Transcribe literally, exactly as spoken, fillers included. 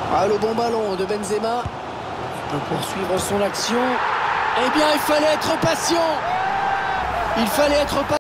Ah, le bon ballon de Benzema. Il peut poursuivre son action. Eh bien, il fallait être patient. Il fallait être patient.